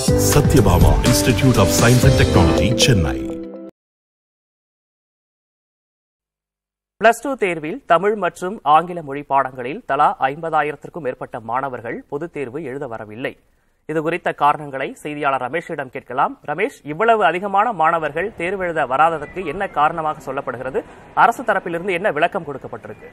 Satyabama Institute of Science and Technology, Chennai. +2 தேர்வில் தமிழ் மற்றும் ஆங்கில மொழி பாடங்களில் தலா 50,000க்கும் மேற்பட்ட மாணவர்கள் பொதுத் தேர்வு எழுத வரவில்லை. இது குறித்த காரணங்களை செய்தியாளர் ரமேஷிடம் கேட்கலாம். ரமேஷ், இவ்வளவு அதிகமான மாணவர்கள் தேர்வு எழுத வராததற்கு என்ன காரணமாக சொல்லப்படுகிறது? அரசு தரப்பிலிருந்து என்ன விளக்கம் கொடுக்கப்பட்டிருக்கு?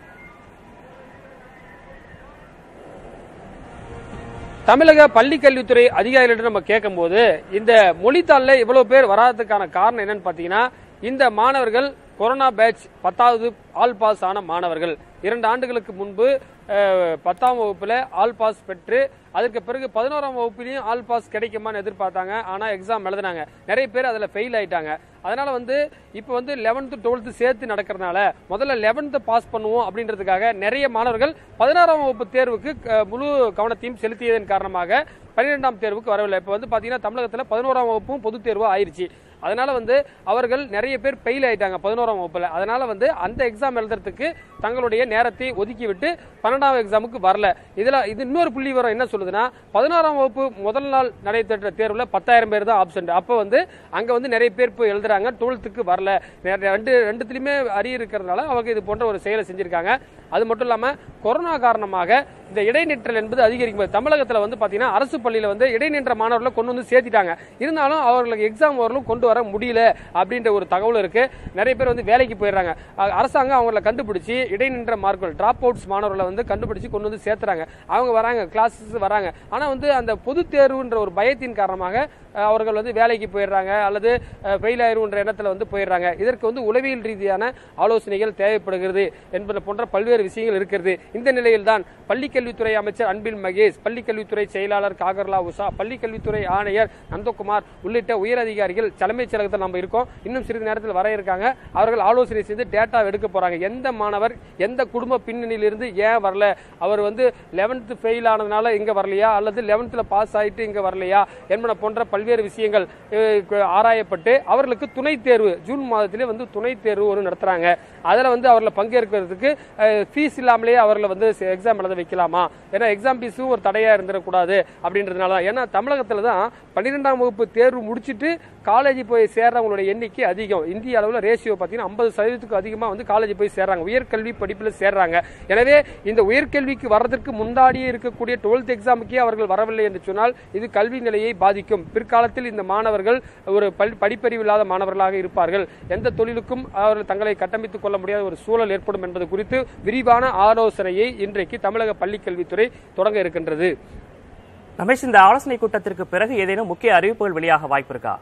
தமிழக பள்ளிக்கல்வித்துறை அதிகாரிகளிடம் நம்ம கேட்கும்போது இந்த மொழித்தாள்ல இவ்வளவு பேர் வராததுக்கான காரணம் என்னன்னு பாத்தீங்கன்னா, இந்த மாணவர்கள் கொரோனா பேட்ச் 10வது ஆல் பாஸ் ஆன மாணவர்கள் 2 ஆண்டுகளுக்கு முன்பு 10ஆம் வகுப்புல ஆல் பாஸ் பெற்று அதற்கு பிறகு 11ஆம் வகுப்பிலையும் ஆல் பாஸ் கிடைக்குமான்னு எதிர்பார்த்தாங்க. ஆனா எக்ஸாம் எழுதினாங்க. நிறைய பேர் அதுல ஃபெயில் ஆயிட்டாங்க. அதனால இப்ப 11th 12th சேர்த்து நடக்கிறதுனால முதல்ல 11th பாஸ் பண்ணுவோம் அப்படின்றதுக்காக நிறைய மாணவர்கள் 16ஆம் வகுப்பு தேர்வுக்கு முழு கவனத்தையும் செலுத்தியதன் காரணமாக 12ஆம் தேர்வுக்கு வரவில்லை. இப்ப பாத்தீங்கன்னா தமிழகத்துல 11ஆம் வகுப்பும் பொது தேர்வு ஆயிருச்சு. அதனால அவர்கள் நிறைய பேர் ஃபெயில் ஆயிட்டாங்க 11ஆம் வகுப்புல. அதனால அந்த எக்ஸாம் எழுதுறதுக்கு தங்களுடைய நேரத்தை ஒதுக்கிவிட்டு 12ஆம் எக்ஸாமுக்கு வரல. இது இன்னொரு புள்ளி விவரம் என்ன சொல்லுதுன்னா, 16ஆம் வகுப்பு முதல் நாள் நடைபெற்ற தேர்வுல 10,000 பேர் தான் ஆப்சென்ட். அப்ப அங்க நிறைய பேர் போய் எழுதுறாங்க, 12th வரல. ரெண்டுத்திலுமே அரியர் இருக்கிறதுனால அவங்க இது போன்ற ஒரு செயலை செஞ்சிருக்காங்க. அது மட்டும் இல்லாம கொரோனா காரணமாக இந்த இடைநிற்றல் என்பது அதிகரிக்கும். தமிழகத்துல பாத்தீங்கன்னா அரசு பள்ளியில இடைநின்ற மாணவர்களை கொண்டு சேர்த்திட்டாங்க. இருந்தாலும் அவர்களுக்கு எக்ஸாம் வரலும் கொண்டு வர முடியல அப்படின்ற ஒரு தகவல் இருக்கு. நிறைய பேர் வேலைக்கு போயிடுறாங்க. அரசாங்கம் அவங்களை கண்டுபிடிச்சு இடைநின்ற மார்க்கள் டிராப் அவுட்ஸ் மாணவர்களை கண்டுபிடிச்சு கொண்டு சேர்த்துறாங்க. அவங்க வராங்க, கிளாஸஸ் வராங்க. ஆனா அந்த பொது தேர்வுன்ற ஒரு பயத்தின் காரணமாக அவர்கள் வேலைக்கு போயிடுறாங்க அல்லது ஃபெயில் ஆயிருன்ற எண்ணத்துல போயிடுறாங்க. இதற்கு உளவியல் ரீதியான ஆலோசனைகள் தேவைப்படுகிறது என்பது போன்ற பல்வேறு விஷயங்கள் இருக்கிறது. இந்த நிலையில் தான் பள்ளிக்கல்வித்துறை அமைச்சர் அன்பில் மகேஷ், பள்ளிக்கல்வித்துறை செயலாளர் காகர்லா உஷா, பள்ளிக்கல்வித்துறை ஆணையர் நந்தகுமார் உள்ளிட்ட உயர் அதிகாரிகள் தலைமைச் செயலகத்தில் நம்ம இருக்கோம். இன்னும் சிறிது நேரத்தில் வர இருக்காங்க. அவர்கள் ஆலோசனை செய்து டேட்டா எடுக்க போறாங்க. எந்த மாணவர் எந்த குடும்ப பின்னணியிலிருந்து ஏன் வரல, அவர் 11th ஃபெயில் ஆனதுனால இங்க வரலையா அல்லது 11th பாஸ் ஆயிட்டு இங்க வரலையா என்பன போன்ற பல்வேறு விஷயங்கள் ஆராயப்பட்டு அவர்களுக்கு துணை தேர்வு ஜூன் மாதத்திலே துணை தேர்வு ஒரு நடத்துறாங்க. அதுல அவர்களை பங்கேற்கிறதுக்கு ஃபீஸ் இல்லாமலே அவர்களை எக்ஸாம் எழுத வைக்கலாமா? ஏன்னா எக்ஸாம் ஃபீஸும் ஒரு தடையா இருந்துடக்கூடாது அப்படின்றதுனால. ஏன்னா தமிழகத்துல தான் 12ஆம் வகுப்பு தேர்வு முடிச்சுட்டு காலேஜ் போய் சேர்றவங்களுடைய எண்ணிக்கை அதிகம். இந்திய அளவில் ரேஷியோ பார்த்தீங்கன்னா 50% அதிகமாக காலேஜ் போய் சேர்றாங்க, உயர்கல்வி படிப்பில் சேர்றாங்க. எனவே இந்த உயர்கல்விக்கு வர்றதற்கு முன்னாடியே இருக்கக்கூடிய 12th எக்ஸாமுக்கே அவர்கள் வரவில்லை என்று சொன்னால் இது கல்வி நிலையை பாதிக்கும். பிற்காலத்தில் இந்த மாணவர்கள் ஒரு படிப்பறிவு இல்லாத மாணவர்களாக இருப்பார்கள். எந்த தொழிலுக்கும் அவர்கள் தங்களை கட்டமைத்துக் கொள்ள முடியாத ஒரு சூழல் ஏற்படும் என்பது குறித்து விரிவான ஆலோசனையை இன்றைக்கு தமிழக பள்ளிக்கல்வித்துறை தொடங்க இருக்கின்றது. ரமேஷ், இந்த ஆலோசனை கூட்டத்திற்கு பிறகு ஏதேனும் முக்கிய அறிவிப்புகள் வெளியாக வாய்ப்பு இருக்கா?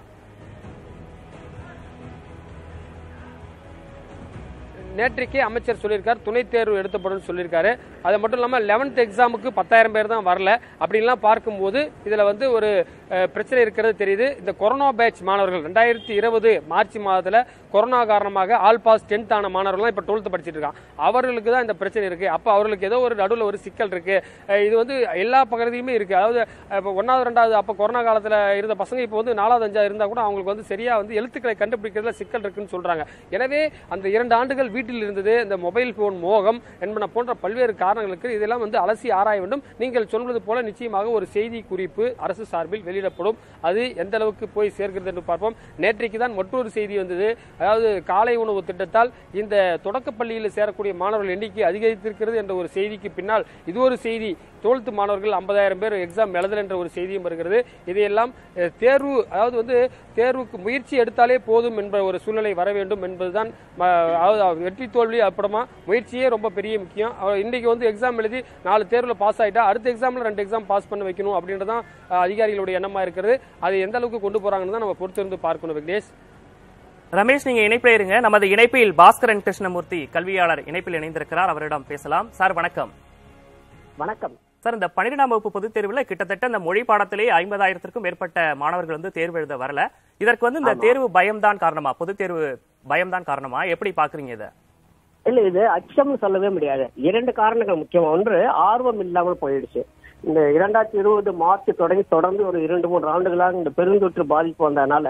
நேற்றைக்கே அமைச்சர் சொல்லியிருக்காரு, துணை தேர்வு எடுத்தப்படும் சொல்லியிருக்காரு. அது மட்டும் இல்லாமல் 11th எக்ஸாமுக்கு 10,000 பேர் தான் வரல. அப்படின்லாம் பார்க்கும்போது இதுல ஒரு பிரச்சனை இருக்கிறது தெரியுது. இந்த கொரோனா பேட்ச் மாணவர்கள் 2020 மார்ச் மாதத்துல கொரோனா காரணமாக ஆல் பாஸ் 10th ஆன மாணவர்கள் இப்ப 12th படிச்சுட்டு இருக்காங்க. அவர்களுக்கு தான் இந்த பிரச்சனை இருக்கு. அப்ப அவர்களுக்கு ஏதோ ஒரு நடுவில் ஒரு சிக்கல் இருக்கு. இது எல்லா பகுதியுமே இருக்கு. அதாவது 1வது 2வது அப்ப கொரோனா காலத்துல இருந்த பசங்க இப்ப 4வது 5வது இருந்தா கூட அவங்களுக்கு சரியா எழுத்துக்களை கண்டுபிடிக்கிறதுல சிக்கல் இருக்குன்னு சொல்றாங்க. எனவே அந்த 2 ஆண்டுகள் வீட்டில் இருந்தது இந்த மொபைல் போன் மோகம் என்பன போன்ற பல்வேறு காரணங்களுக்கு இதெல்லாம் அலசி ஆராய வேண்டும். நீங்கள் சொல்வது போல நிச்சயமாக ஒரு செய்தி குறிப்பு அரசு சார்பில் வெளியிடப்படும். அது எந்த அளவுக்கு போய் சேர்க்கிறது என்று பார்ப்போம். நேற்றைக்கு தான் மற்றொரு செய்தி வந்தது. அதாவது காலை உணவு திட்டத்தால் இந்த தொடக்க பள்ளியில் சேரக்கூடிய மாணவர்கள் எண்ணிக்கை அதிகரித்திருக்கிறது என்ற ஒரு செய்திக்கு பின்னால் இது ஒரு செய்தி. 12th மாணவர்கள் 50,000 பேர் எக்ஸாம் எழுதல என்ற ஒரு செய்தியும் வருகிறது. இதையெல்லாம் தேர்வு, அதாவது தேர்வுக்கு முயற்சி எடுத்தாலே போதும் என்ற ஒரு சூழ்நிலை வர வேண்டும் என்பதுதான். வெற்றி தோல்வி அப்புறமா முயற்சியே ரொம்ப பெரிய முக்கியம். இன்னைக்கு எக்ஸாம் எழுதி 4 தேர்வுல பாஸ் ஆயிட்டா அடுத்த எக்ஸாம்ல 2 எக்ஸாம் பாஸ் பண்ண வைக்கணும் அப்படின்றதான் அதிகாரிகளுடைய எண்ணமா இருக்கிறது. அதை எந்த அளவுக்கு கொண்டு போறாங்கன்னு தான் நம்ம பொறுத்திருந்து பார்க்கணும். விக்னேஷ், ரமேஷ், நீங்க இணைப்பில் இருங்க. நமது இணைப்பில் பாஸ்கரன் கிருஷ்ணமூர்த்தி கல்வியாளர் இணைப்பில் இணைந்திருக்கிறார். அவரிடம் பேசலாம். சார் வணக்கம். வணக்கம் சார். இந்த 12ஆம் வகுப்பு பொதுத் தேர்வில் கிட்டத்தட்ட இந்த மொழி பாடத்திலே 50,000க்கும் மேற்பட்ட மாணவர்கள் தேர்வு எழுத வரல. இதற்கு இந்த தேர்வு பயம்தான் காரணமா, பொது தேர்வு பயம்தான் காரணமா? எப்படி பாக்குறீங்க இதை? இல்ல, இது அச்சம் சொல்லவே முடியாது. 2 காரணங்கள் முக்கியமா. ஒன்று, ஆர்வம் இல்லாமல் போயிடுச்சு. இந்த 2020 மார்ச் தொடங்கி தொடர்ந்து ஒரு 2-3 ஆண்டுகளாக இந்த பெருந்தொற்று பாதிப்பு வந்ததுனால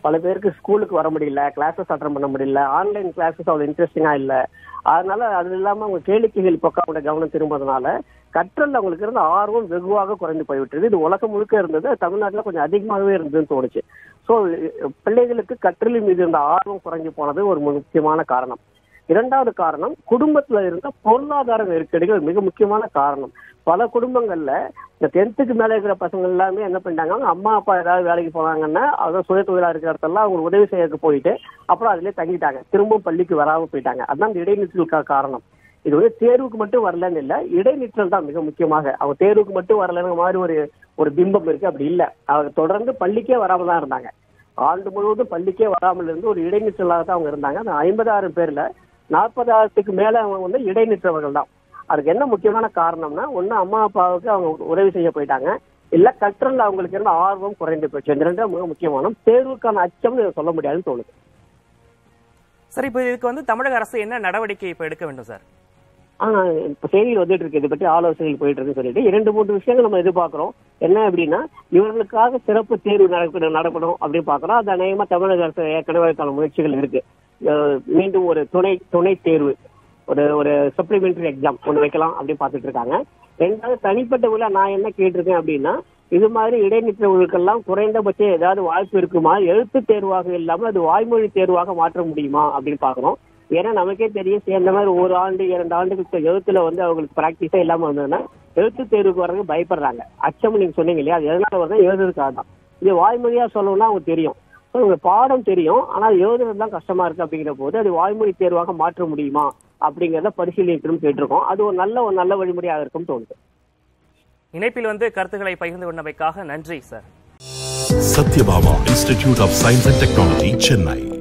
பல பேருக்கு ஸ்கூலுக்கு வர முடியல, கிளாஸஸ் அட்டன் பண்ண முடியல, ஆன்லைன் கிளாஸஸ் அவ்வளவு இன்ட்ரெஸ்டிங்கா இல்ல. அதனால அது இல்லாம அவங்க கேளிக்கைகள் பக்கம் அவங்க கவனம் திரும்புறதுனால கற்றல் அவங்களுக்கு இருந்த ஆர்வம் வெகுவாக குறைந்து போய்விட்டது. இது உலகம் முழுக்க இருந்தது, தமிழ்நாட்டுல கொஞ்சம் அதிகமாகவே இருந்ததுன்னு தோணுச்சு. சோ பிள்ளைகளுக்கு கற்றலின் மீது இருந்த ஆர்வம் குறைஞ்சு போனது ஒரு முக்கியமான காரணம். இரண்டாவது காரணம், குடும்பத்துல இருந்த பொருளாதார நெருக்கடிகள் மிக முக்கியமான காரணம். பல குடும்பங்கள்ல இந்த 10th மேல இருக்கிற பசங்க எல்லாமே என்ன பண்ணிட்டாங்க, அம்மா அப்பா ஏதாவது வேலைக்கு போனாங்கன்னா அதாவது சுய தொழிலா இருக்கிற இடத்தெல்லாம் அவங்க உதவி செய்யறதுக்கு போயிட்டு அப்புறம் அதுலயே தங்கிட்டாங்க, திரும்பவும் பள்ளிக்கு வராம போயிட்டாங்க. அதுதான் இந்த இடைநிற்றலுக்கான காரணம். இது வந்து தேர்வுக்கு மட்டும் வரலன்னு இல்ல, இடைநிற்றல் தான் மிக முக்கியமாக. அவங்க தேர்வுக்கு மட்டும் வரலன்னு மாதிரி ஒரு பிம்பம் இருக்கு, அப்படி இல்ல. அவங்க தொடர்ந்து பள்ளிக்கே வராம தான் இருந்தாங்க. ஆண்டு முழுவதும் பள்ளிக்கே வராமல் இருந்து ஒரு இடைநிற்றலாக தான் அவங்க இருந்தாங்க. அந்த 50,000 பேர்ல 40,000க்கு மேல அவங்க வந்து இடைநிற்றவர்கள் தான். அதுக்கு என்ன முக்கியமான காரணம்னா, ஒண்ணு அம்மா அப்பாவுக்கு அவங்க உதவி செய்ய போயிட்டாங்க, இல்ல கற்றல் அவங்களுக்கு இருந்த ஆர்வம் குறைந்து போச்சு. இந்த ரெண்டும் மிக முக்கியமான, தேர்வுக்கான அச்சம் சொல்ல முடியாதுன்னு தோணுது. சார், இப்ப இதுக்கு வந்து தமிழக அரசு என்ன நடவடிக்கை இப்ப எடுக்க வேண்டும் சார்? இப்ப செய்தியில் வந்துட்டு இருக்கு, இதை பற்றி ஆலோசனைகள் போயிட்டு இருக்குன்னு சொல்லிட்டு 2-3 விஷயங்கள் நம்ம எதிர்பார்க்கிறோம். என்ன அப்படின்னா, இவர்களுக்காக சிறப்பு தேர்வு நடக்கணும் அப்படின்னு பாக்குறோம். அது அநேகமா தமிழக அரசு ஏற்கனவே முயற்சிகள் இருக்கு. மீண்டும் ஒரு துணை தேர்வு, ஒரு சப்ளிமெண்டரி எக்ஸாம் ஒண்ணு வைக்கலாம் அப்படின்னு பாத்துட்டு இருக்காங்க. ரெண்டாவது, தனிப்பட்ட முறையில் நான் என்ன கேட்டிருக்கேன் அப்படின்னா, இது மாதிரி இடைநிற்றவர்களுக்கெல்லாம் குறைந்தபட்சம் ஏதாவது வாய்ப்பு இருக்குமா, எழுத்து தேர்வாக இல்லாமல் அது வாய்மொழி தேர்வாக மாற்ற முடியுமா அப்படின்னு பாக்குறோம். ஏன்னா நமக்கே தெரியும், சேர்ந்த மாதிரி 1 ஆண்டு 2 ஆண்டுக்கு எழுத்துல வந்து அவங்களுக்கு பிராக்டிஸே இல்லாம வந்ததுன்னா எழுத்து தேர்வுக்கு வர்றதுக்கு பயப்படுறாங்க. அச்சம் நீங்க சொன்னீங்க இல்லையா, அது எதனால வருது, எழுதுறதுக்காக தான். இது வாய்மொழியா சொல்லணும்னா அவங்க தெரியும், பாடம் தெரியும், ஆனா எழுதுறது தான் கஷ்டமா இருக்கு. அப்படிங்கிற போது அது வாய்மொழி தேர்வாக மாற்ற முடியுமா அப்படிங்கறத பரிசீலிக்கணும் கேட்டிருக்கோம். அது ஒரு நல்ல வழிமுறையாக இருக்கும் தோணுது. இணைப்பில் வந்து கருத்துக்களை பகிர்ந்து கொண்டமைக்காக நன்றி sir. Sathyabama institute of science and technology, Chennai.